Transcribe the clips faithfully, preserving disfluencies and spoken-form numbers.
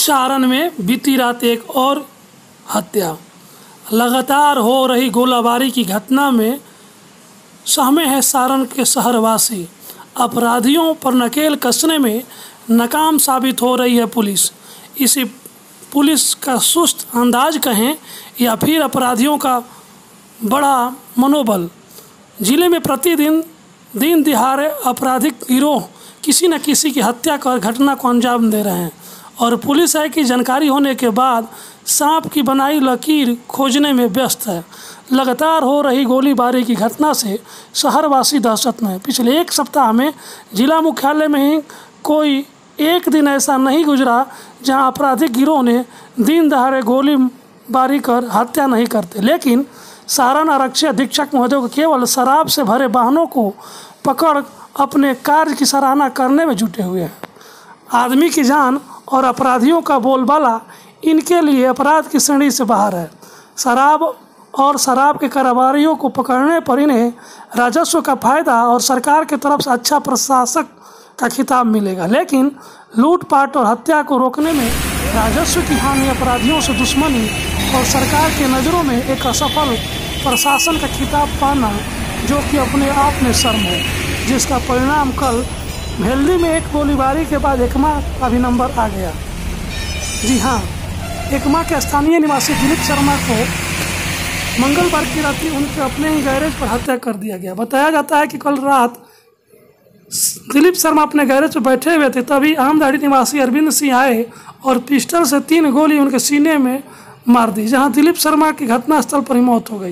सारण में बीती रात एक और हत्या। लगातार हो रही गोलाबारी की घटना में सहमे हैं सारण के शहरवासी। अपराधियों पर नकेल कसने में नाकाम साबित हो रही है पुलिस। इसी पुलिस का सुस्त अंदाज कहें या फिर अपराधियों का बड़ा मनोबल। जिले में प्रतिदिन दिन दिहाड़े आपराधिक गिरोह किसी न किसी की हत्या कर घटना को अंजाम दे रहे हैं और पुलिस है कि जानकारी होने के बाद सांप की बनाई लकीर खोजने में व्यस्त है। लगातार हो रही गोलीबारी की घटना से शहरवासी दहशत में। पिछले एक सप्ताह में जिला मुख्यालय में ही कोई एक दिन ऐसा नहीं गुजरा जहां आपराधिक गिरोह ने दिन दहाड़े गोलीबारी कर हत्या नहीं करते। लेकिन सारण आरक्षी अधीक्षक महोदय को केवल शराब से भरे वाहनों को पकड़ अपने कार्य की सराहना करने में जुटे हुए हैं। आदमी की जान और अपराधियों का बोलबाला इनके लिए अपराध की श्रेणी से बाहर है। शराब और शराब के कारोबारियों को पकड़ने पर इन्हें राजस्व का फायदा और सरकार की तरफ से अच्छा प्रशासक का खिताब मिलेगा, लेकिन लूटपाट और हत्या को रोकने में राजस्व की हानि, अपराधियों से दुश्मनी और सरकार के नज़रों में एक असफल प्रशासन का खिताब पाना जो कि अपने आप में शर्म है, जिसका परिणाम कल भेल्दी में एक गोलीबारी के बाद एकमा का भी नंबर आ गया। जी हाँ, एकमा के स्थानीय निवासी दिलीप शर्मा को मंगलवार की रात उनके अपने ही गैरेज पर हत्या कर दिया गया। बताया जाता है कि कल रात दिलीप शर्मा अपने गैरेज पर बैठे हुए थे, तभी आमदाड़ी निवासी अरविंद सिंह आए और पिस्टल से तीन गोली उनके सीने में मार दी, जहां दिलीप शर्मा की घटनास्थल पर ही मौत हो गई।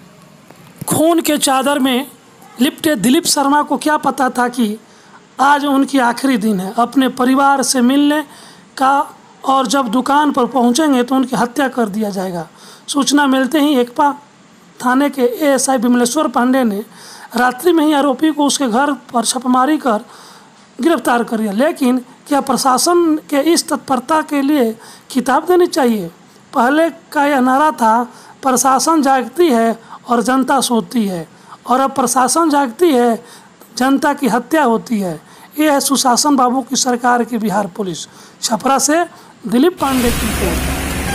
खून के चादर में लिपटे दिलीप शर्मा को क्या पता था कि आज उनकी आखिरी दिन है अपने परिवार से मिलने का, और जब दुकान पर पहुंचेंगे तो उनकी हत्या कर दिया जाएगा। सूचना मिलते ही एकपा थाने के एएसआई विमलेश्वर पांडे ने रात्रि में ही आरोपी को उसके घर पर छापेमारी कर गिरफ्तार कर लिया। लेकिन क्या प्रशासन के इस तत्परता के लिए खिताब देनी चाहिए? पहले का यह नारा था, प्रशासन जागती है और जनता सोती है, और अब प्रशासन जागती है, जनता की हत्या होती है। ये है सुशासन बाबू की सरकार की बिहार पुलिस। छपरा से दिलीप पांडे की रिपोर्ट।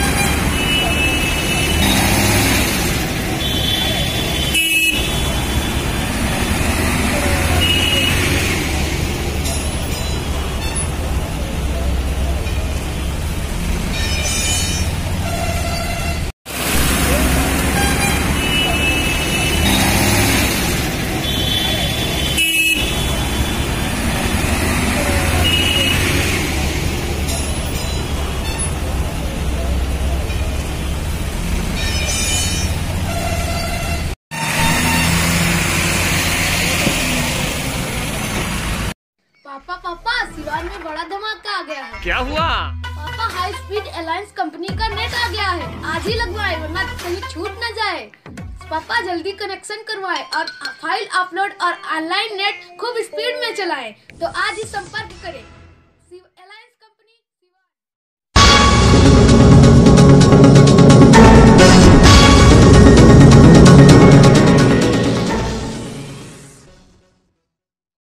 पापा पापा सिवान में बड़ा धमाका आ गया है। क्या हुआ? पापा हाई स्पीड अलायंस कंपनी का नेट आ गया है, आज ही लगवाए वरना कहीं छूट न जाए। पापा जल्दी कनेक्शन करवाए और फाइल अपलोड और ऑनलाइन नेट खूब स्पीड में चलाएं। तो आज ही संपर्क करें।